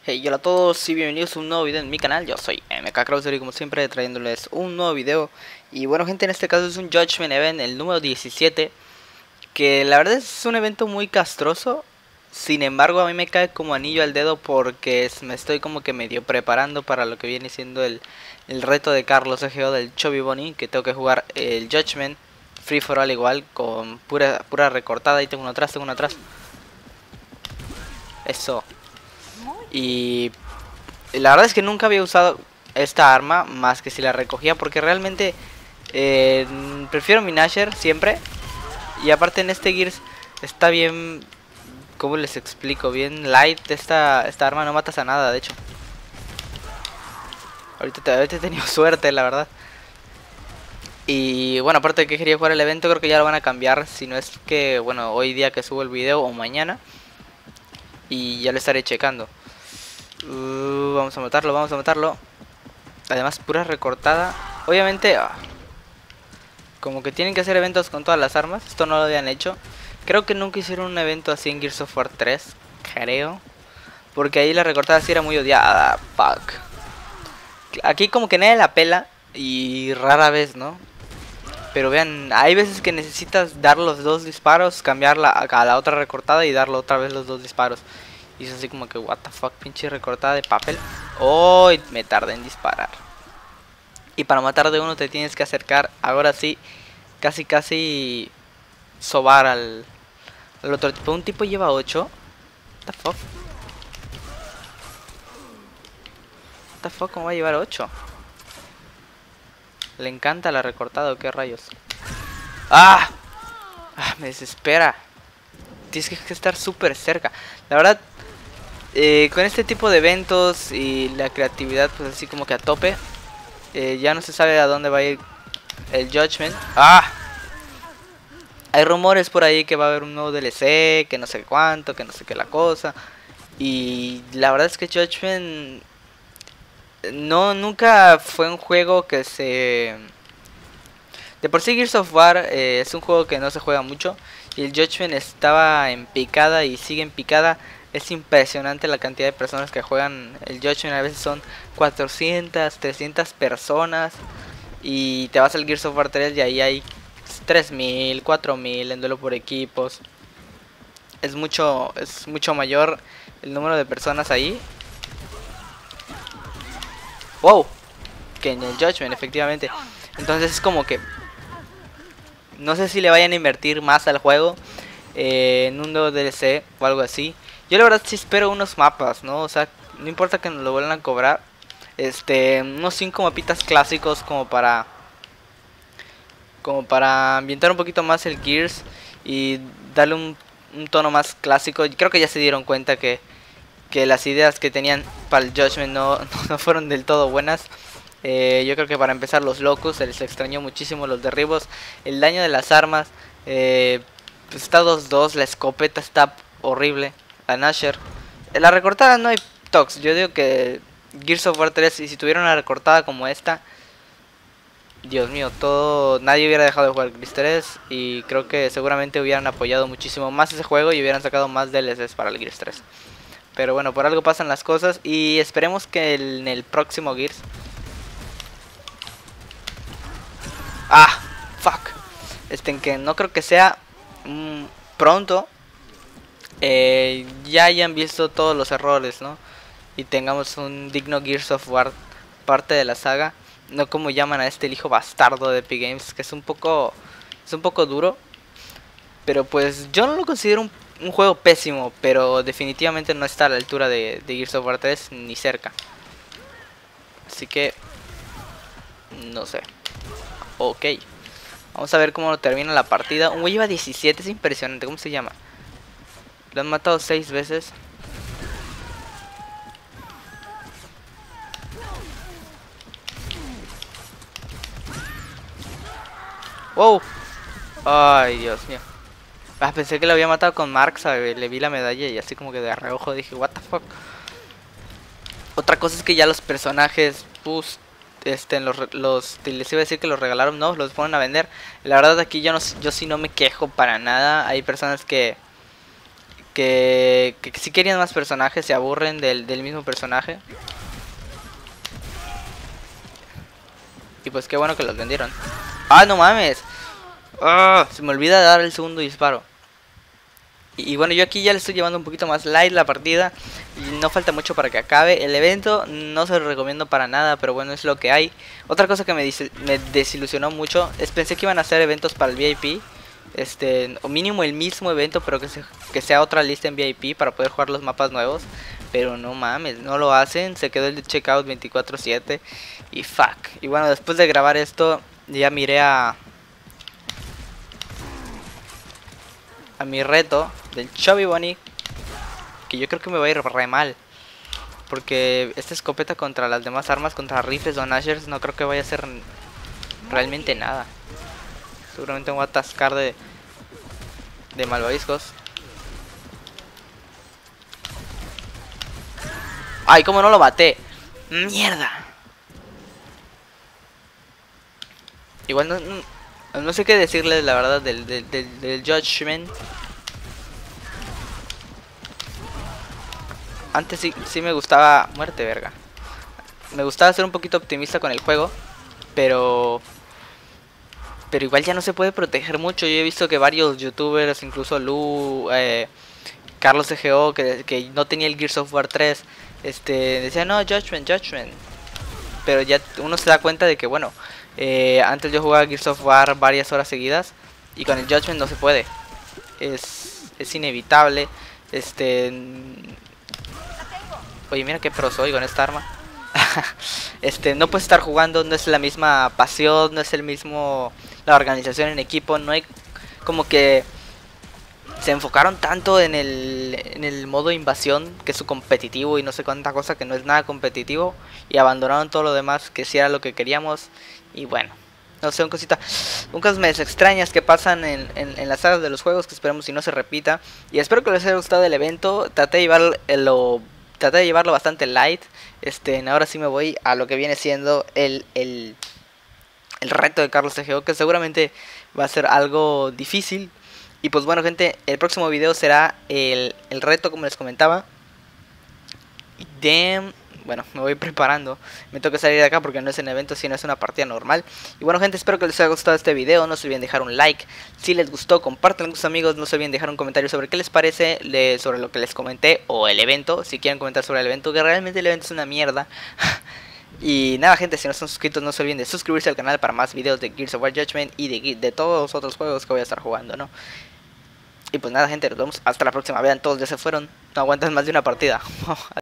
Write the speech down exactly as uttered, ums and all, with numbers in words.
Hey, hola a todos y bienvenidos a un nuevo video en mi canal. Yo soy M K Krauser y como siempre trayéndoles un nuevo video. Y bueno gente, en este caso es un Judgment Event, el número diecisiete, que la verdad es un evento muy castroso. Sin embargo a mí me cae como anillo al dedo porque es, me estoy como que medio preparando para lo que viene siendo el, el reto de Carlos E G O del Chubby Bunny. Que tengo que jugar el Judgment Free for All igual, con pura, pura recortada. Ahí tengo uno atrás, tengo uno atrás. Eso. Y la verdad es que nunca había usado esta arma más que si la recogía, porque realmente eh, prefiero mi Nashor siempre. Y aparte en este Gears está bien, ¿cómo les explico? Bien light esta, esta arma, no matas a nada de hecho. Ahorita, te, ahorita he tenido suerte la verdad. Y bueno, aparte de que quería jugar el evento, creo que ya lo van a cambiar. Si no es que, bueno, hoy día que subo el video o mañana. Y ya lo estaré checando. Uh, vamos a matarlo, vamos a matarlo. Además, pura recortada. Obviamente, ah, como que tienen que hacer eventos con todas las armas. Esto no lo habían hecho. Creo que nunca hicieron un evento así en Gears of War tres. Creo. Porque ahí la recortada sí era muy odiada. Fuck. Aquí como que nadie la pela. Y rara vez, ¿no? Pero vean, hay veces que necesitas dar los dos disparos, cambiarla a la otra recortada y darle otra vez los dos disparos. Y es así como que, what the fuck, pinche recortada de papel. Oh, me tardé en disparar. Y para matar de uno te tienes que acercar, ahora sí, casi casi sobar al, al otro tipo. Un tipo lleva ocho. What the fuck. What the fuck, ¿cómo va a llevar ocho? Le encanta la recortada, ¿o qué rayos? ¡Ah! ¡Ah! Me desespera. Tienes que estar súper cerca. La verdad, eh, con este tipo de eventos y la creatividad pues así como que a tope, eh, ya no se sabe a dónde va a ir el Judgment. ¡Ah! Hay rumores por ahí que va a haber un nuevo D L C, que no sé cuánto, que no sé qué la cosa. Y la verdad es que Judgment no, nunca fue un juego que se... De por sí Gears of War eh, es un juego que no se juega mucho. Y el Judgment estaba en picada y sigue en picada. Es impresionante la cantidad de personas que juegan el Judgment. A veces son cuatrocientas, trescientas personas. Y te vas al Gears of War tres y ahí hay tres mil, cuatro mil en duelo por equipos. Es mucho, es mucho mayor el número de personas ahí. Wow, que en el Judgment efectivamente. Entonces es como que no sé si le vayan a invertir más al juego eh, en un nuevo D L C o algo así. Yo la verdad sí espero unos mapas, ¿no? O sea, no importa que nos lo vuelvan a cobrar. Este, unos cinco mapitas clásicos como para como para ambientar un poquito más el Gears y darle un, un tono más clásico. Creo que ya se dieron cuenta que que las ideas que tenían para el Judgment no, no fueron del todo buenas. Eh, yo creo que para empezar los locos, se les extrañó muchísimo los derribos, el daño de las armas, eh, pues está dos dos, la escopeta está horrible, la Nashor. En la recortada no hay tox, yo digo que Gears of War tres, y si tuviera una recortada como esta, Dios mío, todo, nadie hubiera dejado de jugar Gears tres y creo que seguramente hubieran apoyado muchísimo más ese juego y hubieran sacado más D L Cs para el Gears tres. Pero bueno, por algo pasan las cosas y esperemos que el, en el próximo Gears... Ah, fuck. Este, en que no creo que sea mmm, pronto. Eh, ya hayan visto todos los errores, ¿no? Y tengamos un digno Gears of War parte de la saga. No como llaman a este el hijo bastardo de Epic Games, que es un poco, es un poco duro. Pero pues yo no lo considero un, un juego pésimo, pero definitivamente no está a la altura de, de Gears of War tres ni cerca. Así que no sé. Ok, vamos a ver cómo termina la partida. Un güey lleva diecisiete, es impresionante. ¿Cómo se llama? Lo han matado seis veces. Wow. Ay, Dios mío. Ah, pensé que lo había matado con Mark, ¿sabes? Le vi la medalla y así como que de reojo dije, what the fuck. Otra cosa es que ya los personajes, pues, este, los, los, les iba a decir que los regalaron, no, los ponen a vender. La verdad aquí yo no, yo sí no me quejo para nada. Hay personas que Que, que si querían más personajes, se aburren del, del mismo personaje. Y pues qué bueno que los vendieron. ¡Ah, no mames! ¡Ah! Se me olvida dar el segundo disparo. Y, y bueno, yo aquí ya le estoy llevando un poquito más light la partida. Y no falta mucho para que acabe. El evento no se lo recomiendo para nada, pero bueno, es lo que hay. Otra cosa que me, me desilusionó mucho es pensé que iban a hacer eventos para el V I P. Este, o mínimo el mismo evento, pero que, se, que sea otra lista en V I P para poder jugar los mapas nuevos. Pero no mames, no lo hacen. Se quedó el de checkout veinticuatro siete. Y fuck. Y bueno, después de grabar esto, ya miré a... A mi reto del Chubby Bunny. Que yo creo que me va a ir re mal. Porque esta escopeta contra las demás armas, contra rifles o nashers, no creo que vaya a ser realmente nada. Seguramente me voy a atascar de, de malvaviscos. Ay, cómo no lo maté. Mierda. Igual no, no, no sé qué decirles la verdad del, del, del, del Judgment. Antes sí, sí me gustaba... Muerte, verga. Me gustaba ser un poquito optimista con el juego. Pero... Pero igual ya no se puede proteger mucho. Yo he visto que varios youtubers, incluso Lu, eh, Carlos C G O, que, que no tenía el Gears of War tres, este, decía no, Judgment, Judgment. Pero ya uno se da cuenta de que bueno, eh, antes yo jugaba Gears of War varias horas seguidas y con el Judgment no se puede. Es, es inevitable. Este... Oye, mira qué pro soy con esta arma. Este, no puedes estar jugando, no es la misma pasión, no es el mismo... La organización en equipo, no hay... Como que... Se enfocaron tanto en el, en el modo invasión, que es su competitivo y no sé cuánta cosa que no es nada competitivo. Y abandonaron todo lo demás, que sí era lo que queríamos. Y bueno, no sé, un cosita... Un cosas medio extrañas que pasan en, en, en las sagas de los juegos, que esperemos si no se repita. Y espero que les haya gustado el evento. Traté de llevar lo... Traté de llevarlo bastante light. Este, ahora sí me voy a lo que viene siendo el, el, el reto de Carlos C G O, que seguramente va a ser algo difícil. Y pues bueno, gente, el próximo video será el, el reto, como les comentaba. De... Bueno, me voy preparando. Me toca salir de acá porque no es un evento, sino es una partida normal. Y bueno, gente, espero que les haya gustado este video. No se olviden dejar un like. Si les gustó, compártanlo con sus amigos. No se olviden dejar un comentario sobre qué les parece, de, sobre lo que les comenté, o el evento. Si quieren comentar sobre el evento, que realmente el evento es una mierda. Y nada, gente, si no están suscritos, no se olviden de suscribirse al canal para más videos de Gears of War Judgment y de, de todos los otros juegos que voy a estar jugando, ¿no? Y pues nada, gente, nos vemos hasta la próxima. Vean, todos ya se fueron. No aguantan más de una partida.